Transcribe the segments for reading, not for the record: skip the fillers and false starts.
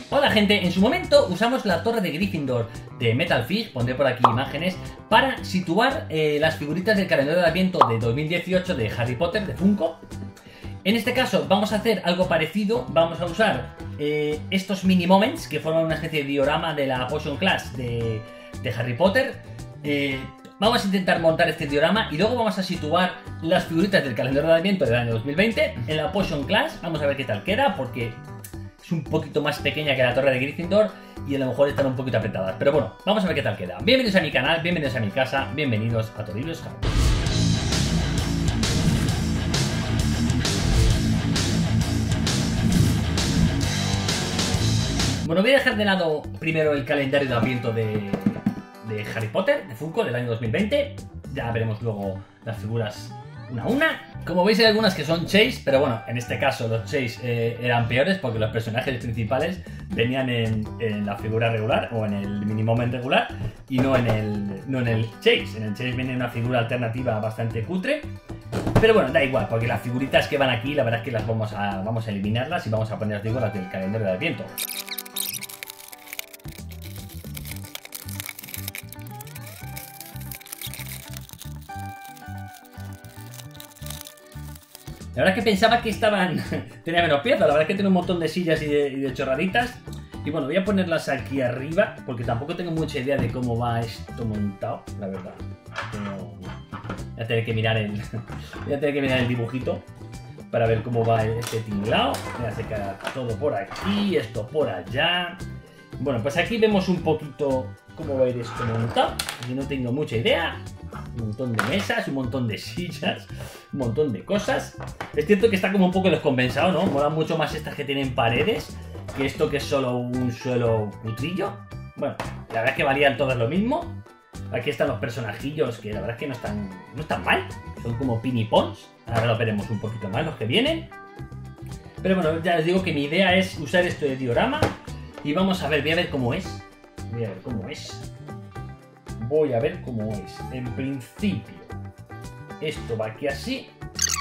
Hola gente, en su momento usamos la torre de Gryffindor de Metal Fish, pondré por aquí imágenes, para situar las figuritas del calendario de Adviento de 2018 de Harry Potter, de Funko. En este caso vamos a hacer algo parecido, vamos a usar estos mini moments que forman una especie de diorama de la Potion Class de Harry Potter. Vamos a intentar montar este diorama y luego vamos a situar las figuritas del calendario de Adviento del año 2020 en la Potion Class. Vamos a ver qué tal queda, porque es un poquito más pequeña que la torre de Gryffindor y a lo mejor están un poquito apretadas. Pero bueno, vamos a ver qué tal queda. Bienvenidos a mi canal, bienvenidos a mi casa, bienvenidos a Toribios House. Bueno, voy a dejar de lado primero el calendario de Adviento de Harry Potter, de Funko, del año 2020. Ya veremos luego las figuras una a una. Como veis hay algunas que son Chase, pero bueno, en este caso los Chase eran peores porque los personajes principales venían en la figura regular o en el mini moment regular y no en el Chase. En el Chase viene una figura alternativa bastante cutre. Pero bueno, da igual, porque las figuritas que van aquí, la verdad es que las vamos a eliminarlas y vamos a poner, digo, las del calendario de Adviento. La verdad es que pensaba que tenía menos piezas, la verdad es que tiene un montón de sillas y de chorraditas. Y bueno, voy a ponerlas aquí arriba, porque tampoco tengo mucha idea de cómo va esto montado, la verdad. Voy a tener que mirar el dibujito para ver cómo va este tinglado. Voy a secar todo por aquí, esto por allá. Bueno, pues aquí vemos un poquito cómo va a ir esto montado. Yo no tengo mucha idea. Un montón de mesas, un montón de sillas, un montón de cosas. Es cierto que está como un poco descompensado, ¿no? Molan mucho más estas que tienen paredes que esto que es solo un suelo cutrillo. Bueno, la verdad es que valían todas lo mismo. Aquí están los personajillos que la verdad es que no están mal. Son como pinipons. Ahora lo veremos un poquito más los que vienen. Pero bueno, ya les digo que mi idea es usar esto de diorama. Y vamos a ver, voy a ver cómo es. Voy a ver cómo es. Voy a ver cómo es. En principio, esto va aquí así.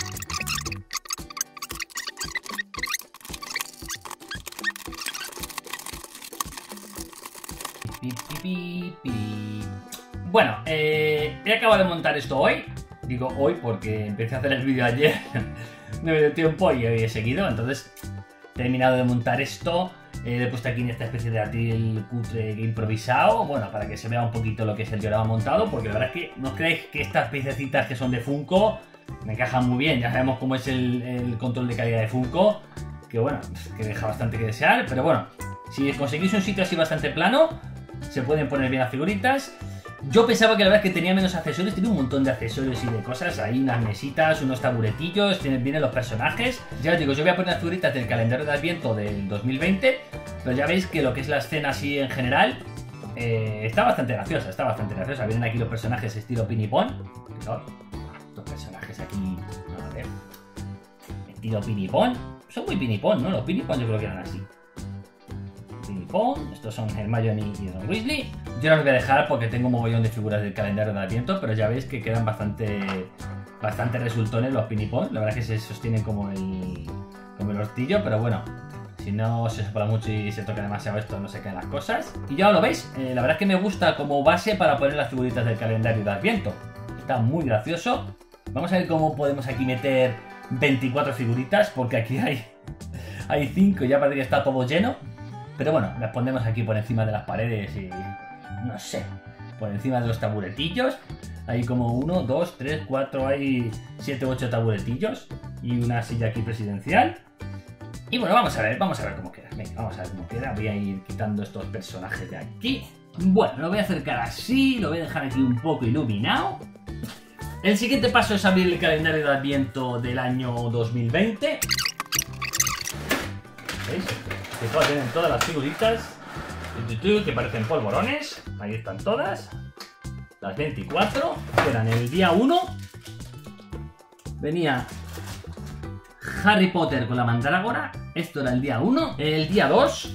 Bueno, he acabado de montar esto hoy. Digo hoy porque empecé a hacer el vídeo ayer. No me dio tiempo y hoy he seguido. Entonces, he terminado de montar esto. Le he puesto aquí en esta especie de atril cutre improvisado, bueno, para que se vea un poquito lo que es el diorama montado, porque la verdad es que no creéis que estas piececitas que son de Funko me encajan muy bien. Ya sabemos cómo es el control de calidad de Funko, que bueno, que deja bastante que desear, pero bueno, si conseguís un sitio así bastante plano, se pueden poner bien las figuritas. Yo pensaba que la verdad es que tenía menos accesorios, tiene un montón de accesorios y de cosas, hay unas mesitas, unos taburetillos, vienen los personajes. Ya os digo, yo voy a poner las figuritas del calendario de Adviento del 2020, pero ya veis que lo que es la escena así en general está bastante graciosa, Vienen aquí los personajes estilo pinipón, fijaos, estos personajes aquí, a ver, estilo pinipón, son muy pinipón, ¿no? Los pinipón yo creo que eran así. Estos son Hermione y Ron Weasley. Yo no los voy a dejar porque tengo un mogollón de figuras del calendario de Adviento, pero ya veis que quedan bastante resultones los pinipón. La verdad es que se sostienen como el hortillo, pero bueno, si no se sopla mucho y se toca demasiado esto, no se caen las cosas. Y ya lo veis, la verdad es que me gusta como base para poner las figuritas del calendario de Adviento. Está muy gracioso. Vamos a ver cómo podemos aquí meter 24 figuritas, porque aquí hay 5 y ya parece que está todo lleno. Pero bueno, las ponemos aquí por encima de las paredes y, no sé, por encima de los taburetillos. Hay como 1, 2, 3, 4, hay 7, 8 taburetillos y una silla aquí presidencial. Y bueno, vamos a ver cómo queda. Venga, vamos a ver cómo queda. Voy a ir quitando estos personajes de aquí. Bueno, lo voy a acercar así, lo voy a dejar aquí un poco iluminado. El siguiente paso es abrir el calendario de Adviento del año 2020. ¿Veis? Que tienen todas las figuritas que parecen polvorones. Ahí están todas. Las 24. Eran el día 1. Venía Harry Potter con la mandrágora. Esto era el día 1. El día 2.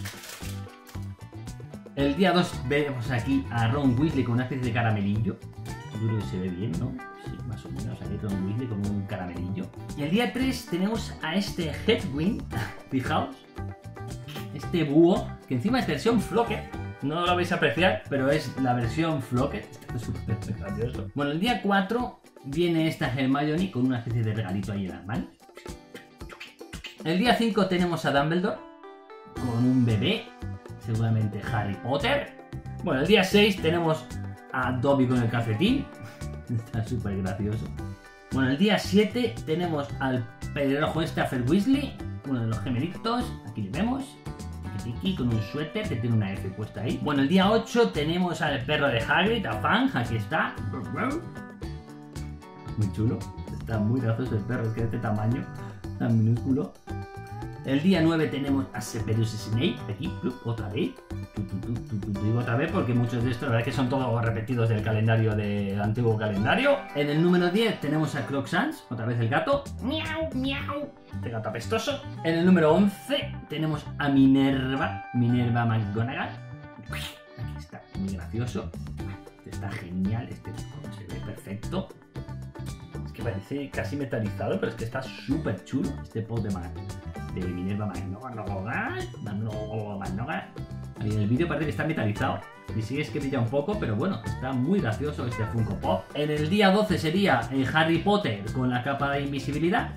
El día 2 vemos aquí a Ron Weasley con una especie de caramelillo. Yo creo que se ve bien, ¿no? Sí, más o menos. Aquí Ron Weasley con un caramelillo. Y el día 3 tenemos a este Hedwig. Fijaos. este búho, que encima es versión Flocket. No lo vais a apreciar, pero es la versión Flocket. Está súper gracioso. Bueno, el día 4 viene esta Hermione con una especie de regalito ahí en las manos. El día 5 tenemos a Dumbledore con un bebé, seguramente Harry Potter. Bueno, el día 6 tenemos a Dobby con el calcetín. Está súper gracioso. Bueno, el día 7 tenemos al pelirrojo Staffer Weasley, uno de los gemelitos. Aquí le vemos. Tiki con un suéter que tiene una F puesta ahí. Bueno, el día 8 tenemos al perro de Hagrid, a Fang, aquí está. Muy chulo. Está muy gracioso el perro, es que de este tamaño, tan minúsculo. El día 9 tenemos a Severus Snape, aquí, otra vez. Digo otra vez porque muchos de estos, la verdad es que son todos repetidos del calendario del antiguo calendario. En el número 10 tenemos a Crookshanks, otra vez el gato. Miau, miau. Este gato apestoso. En el número 11 tenemos a Minerva McGonagall. Aquí está, muy gracioso. Este está genial, este se ve perfecto. Es que parece casi metalizado, pero es que está súper chulo este pot de Minerva McGonagall. En el vídeo parece que está metalizado. Y sí es que brilla un poco, pero bueno, está muy gracioso este Funko Pop. En el día 12 sería Harry Potter con la capa de invisibilidad.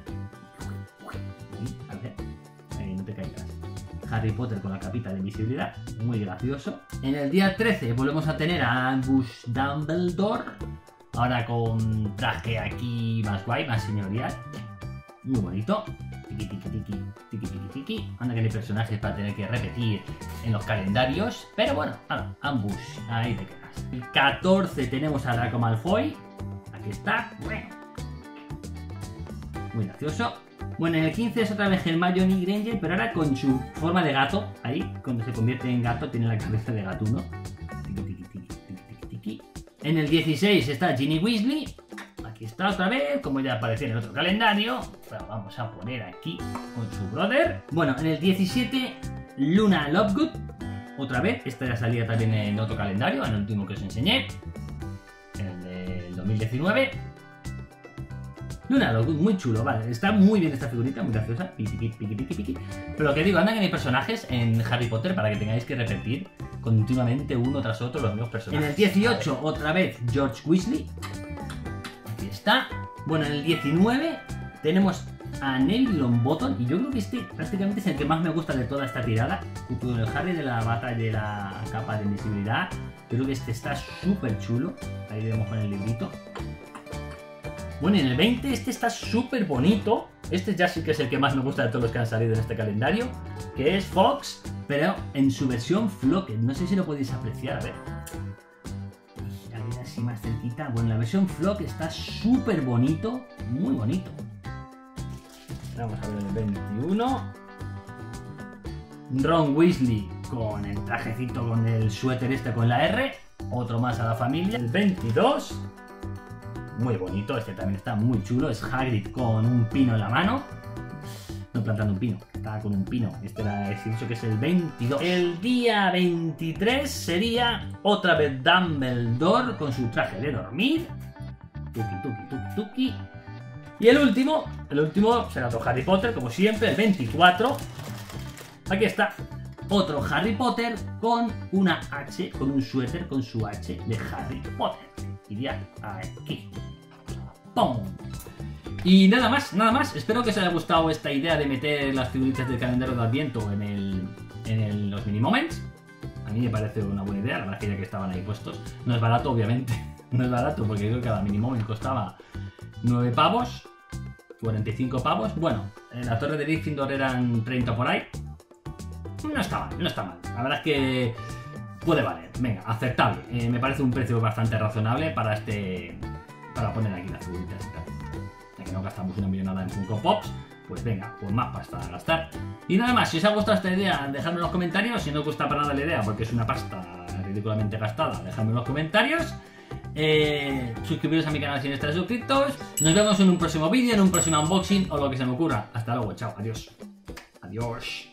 No te caigas. Harry Potter con la capita de invisibilidad. Muy gracioso. En el día 13 volvemos a tener a Albus Dumbledore. Ahora con traje aquí más guay, más señorial. Muy bonito. Tiki, tiki, tiki, tiki, tiki, tiki. Anda que no hay personajes para tener que repetir en los calendarios. Pero bueno, Ambush, ahí te quedas. El 14 tenemos a Draco Malfoy. Aquí está. Bueno. Muy gracioso. Bueno, en el 15 es otra vez Hermione Granger, pero ahora con su forma de gato. Ahí, cuando se convierte en gato, tiene la cabeza de gatuno. Tiki, tiki, tiki, tiki, tiki, tiki. En el 16 está Ginny Weasley. Aquí está otra vez, como ya apareció en el otro calendario. Pero vamos a poner aquí con su brother. Bueno, en el 17, Luna Lovegood. Otra vez, esta ya salía también en otro calendario, en el último que os enseñé. En el del 2019. Luna Lovegood, muy chulo, vale. Está muy bien esta figurita, muy graciosa. Piqui, piqui, piqui, piqui. Pero lo que digo, andan que hay personajes en Harry Potter para que tengáis que repetir continuamente uno tras otro los mismos personajes. En el 18, otra vez, George Weasley. Aquí está. Bueno, en el 19 tenemos a Neville Longbottom. Y yo creo que este prácticamente es el que más me gusta de toda esta tirada. Junto con el Harry de la bata y de la capa de invisibilidad. Yo creo que este está súper chulo. Ahí vemos con el librito. Bueno, en el 20 este está súper bonito. Este ya sí que es el que más me gusta de todos los que han salido en este calendario. Que es Fox, pero en su versión Flocket. No sé si lo podéis apreciar, a ver. A ver así más cerquita. Bueno, la versión Flocket está súper bonito. Muy bonito. Vamos a ver el 21. Ron Weasley con el trajecito, con el suéter este con la R. Otro más a la familia. El 22. Muy bonito, este también está muy chulo. Es Hagrid con un pino en la mano. No plantando un pino, estaba con un pino. Este era el dicho que es el 22. El día 23 sería otra vez Dumbledore con su traje de dormir. Tuki, tuki, tuki, tuki. Y el último será otro Harry Potter, como siempre, el 24. Aquí está. Otro Harry Potter con una H, con un suéter con su H de Harry Potter. Iría aquí. ¡Pum! Y nada más. Espero que os haya gustado esta idea de meter las figuritas del calendario de Adviento en los mini moments. A mí me parece una buena idea, la verdad que ya que estaban ahí puestos. No es barato, obviamente. No es barato porque creo que cada mini moment costaba 9 pavos, 45 pavos. Bueno, en la Torre de Gryffindor eran 30 por ahí. No está mal. La verdad es que puede valer. Venga, aceptable. Me parece un precio bastante razonable para poner aquí las figuritas y tal. Ya que no gastamos una millonada en Funko Pops, pues venga, pues más pasta a gastar. Y nada más, si os ha gustado esta idea, dejadme en los comentarios. Si no os gusta para nada la idea, porque es una pasta ridículamente gastada, dejadme en los comentarios. Suscribiros a mi canal si no estáis suscritos. Nos vemos en un próximo vídeo, en un próximo unboxing o lo que se me ocurra. Hasta luego, chao, adiós. Adiós.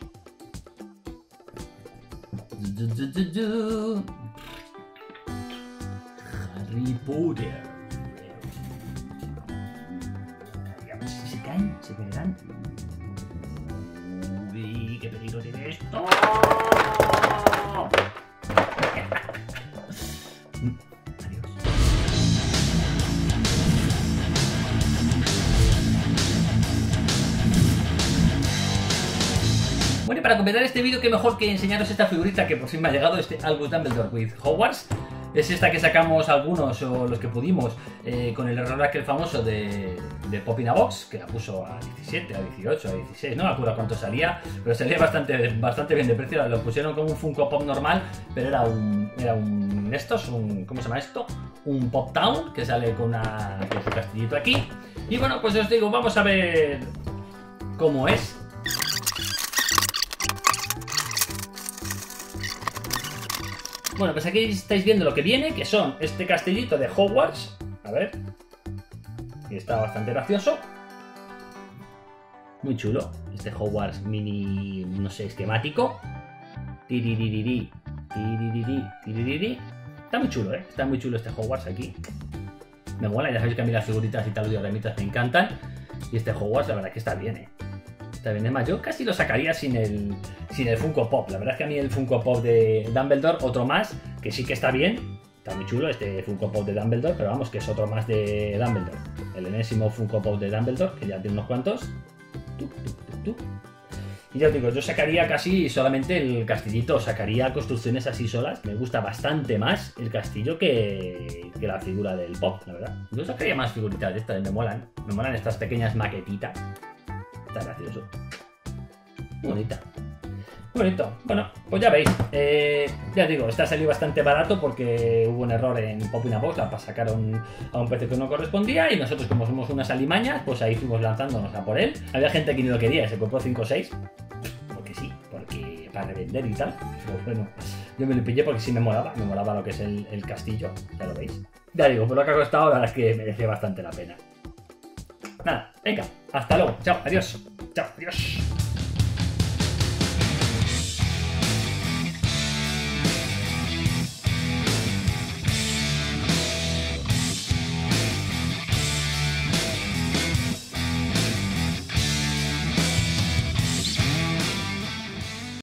Harry Potter. A ver si se caen, se caerán. Uy, qué peligro tiene esto. Bueno, y para completar este vídeo, qué mejor que enseñaros esta figurita que por fin me ha llegado, este Albus Dumbledore with Hogwarts. Es esta que sacamos algunos, o los que pudimos, con el error aquel famoso de Pop in a Box, que la puso a 17, a 18, a 16, no me acuerdo cuánto salía, pero salía bastante bien de precio. Lo pusieron como un Funko Pop normal, pero era un ¿cómo se llama esto? Un Pop Town, que sale con su castillito aquí. Y bueno, pues os digo, vamos a ver cómo es. Bueno, pues aquí estáis viendo lo que viene, que son este castellito de Hogwarts. A ver. Y está bastante gracioso. Muy chulo. Este Hogwarts mini, no sé, esquemático. Tiriririri, tiriririri, tiriririri. Está muy chulo, ¿eh? Está muy chulo este Hogwarts aquí. Me mola, ya sabéis que a mí las figuritas y tal dioramitas me encantan. Y este Hogwarts, la verdad que está bien, ¿eh? Está bien, es más, yo casi lo sacaría sin el Funko Pop. La verdad es que a mí el Funko Pop de Dumbledore, otro más, que sí que está bien. Está muy chulo este Funko Pop de Dumbledore, pero vamos, que es otro más de Dumbledore. El enésimo Funko Pop de Dumbledore, que ya tiene unos cuantos. Y ya os digo, yo sacaría casi solamente el castillito, sacaría construcciones así solas. Me gusta bastante más el castillo que la figura del Pop, la verdad. Yo sacaría más figuritas de estas, me molan estas pequeñas maquetitas. Está gracioso. Muy bonita. Bonito. Bueno, pues ya veis. Ya digo, esta salió bastante barato porque hubo un error en Pop in a Box, la sacaron a un precio que no correspondía y nosotros, como somos unas alimañas, pues ahí fuimos lanzándonos a por él. Había gente que ni lo quería, se compró 5 o 6. Porque sí, porque para revender y tal. Pues bueno, yo me lo pillé porque sí me molaba lo que es el castillo, ya lo veis. Ya digo, por lo que ha costado, la verdad es que merece bastante la pena. Nada, venga, hasta luego, chao, adiós, chao, adiós.